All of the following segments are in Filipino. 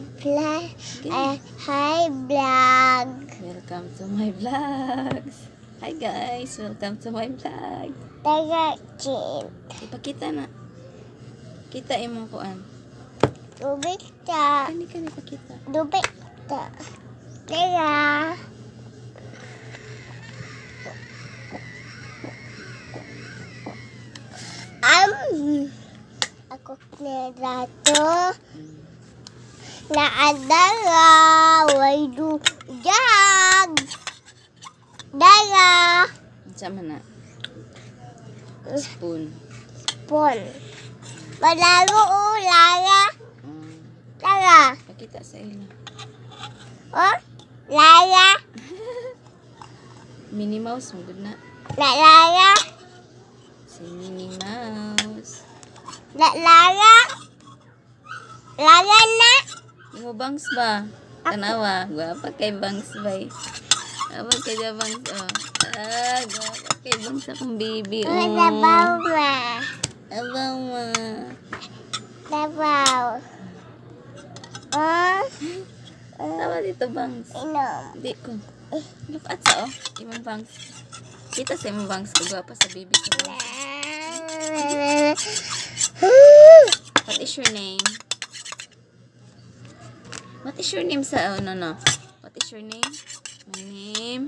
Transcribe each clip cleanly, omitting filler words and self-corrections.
vlog. Hi vlog. Welcome to my vlogs. Hi guys, welcome to my vlog. Taga chin. Ipakita na. Kita imong kuan. Dubik ta. Kani pakita. Dubik ta. Taga. Ako nerato. Naadara. Way dujag. Dara. Sama na. Spoon. Spoon. Malaro o, Larah. Larah. Pakita sa ila. Oh, Larah. Minnie Mouse, magod na. Larah. Si Minnie Mouse. Larah. Larah na. Imo bangs ba? Tanawa. Gwapa kay bangs ba? Gwapa kay bangs. Oh. Gwapa kay bangs akong baby. Oh. Dabaw ma. Abaw ma. Dabaw. Oh. Tawa dito bangs. Inom. Hindi ko. Look at sa imong bangs. Kita sa imong bangs ko. Gwapa sa baby ko. What is your name? What is your name sa no? What is your name? My name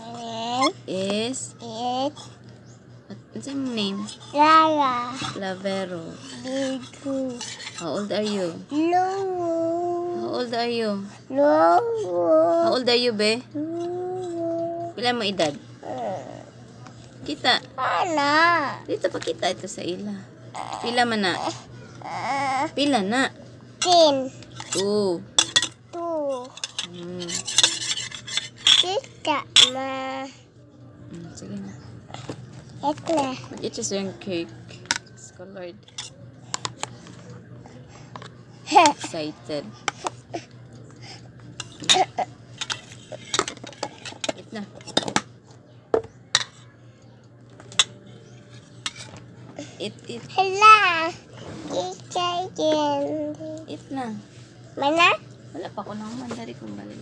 is what's your name? Larah. Lavero. Bigu. How old are you? Lowo. How old are you? Lowo. How old are you, be? Lowo. Pila mo edad? Kita. Ana. Dito pa kita ito sa ila. Pila man na? Pila na? 10. 2. 2. Kita ma. Sige na. Ito na. It's just yung cake. It's colored. Excited. Eat na. Eat. Hala. Kita yan. Eat na. Mana? Wala pa ko naman. Dari kong balik.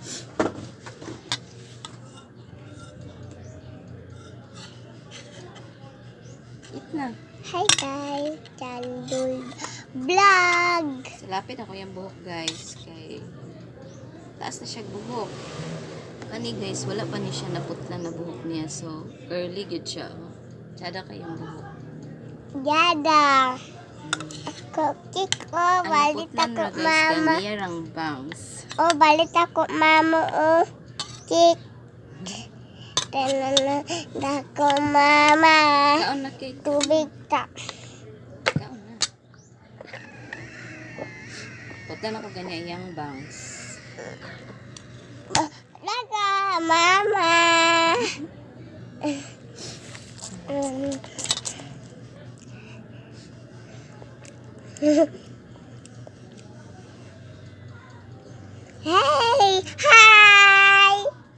Eat na. Hi guys. Daldal vlog. Salapit ako yung buhok guys. Kay taas na siya buhok. Kani guys, wala pa ni siya naputla na buhok niya. So, early good siya. Tsada kayong buhok. Yada. Ako kiko. Balit ako mama. Ganiyarang bangs. Oh, balit ako mama. Oh, kik. Tanan ako mama. Kaon na cake. Tubig ta. Kaon na. Putla na ko ganiyang bangs. Laga, mama. Hey, hi.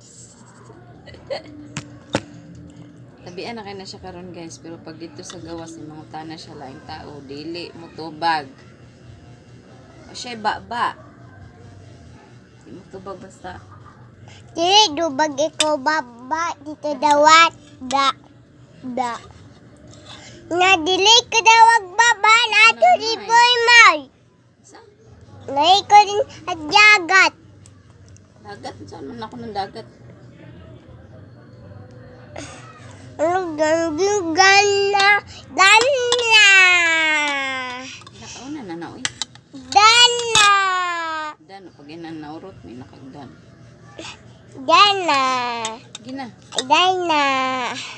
Tabian na kayo na siya karon guys. Pero pag dito sa gawas ng mga tana siya laing tao, dili mo tubag. O siya baba. Di mo tubag basta. Dili, dubag ikaw baba. Dito dawat. Da. Na dili ka dawag baba. Nato di boy may. Sa? Nay ko din at jagat. Dagat. Saan man ako ng dagat? Lugan na. Dana. Nakao na nanaw eh. Dana. Dan, pag naurot may nakagdan. Dana. Gina. Dana.